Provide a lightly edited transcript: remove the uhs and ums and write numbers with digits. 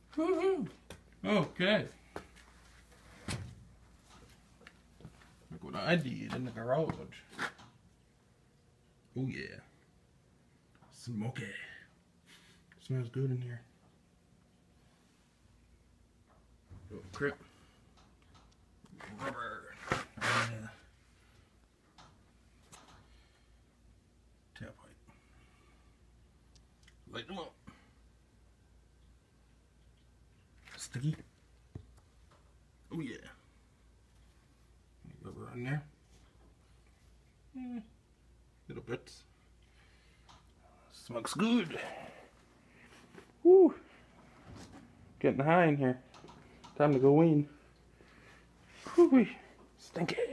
Woohoo! Okay. Look what I did in the garage. Oh yeah. Smoky. Smells good in here. Oh crap. Rubber. Tailpipe. Light them up. Sticky. Oh yeah. Rubber on there. Little bits. Smells good. Woo. Getting high in here. Time to go in. Whoo-wee. Stinky.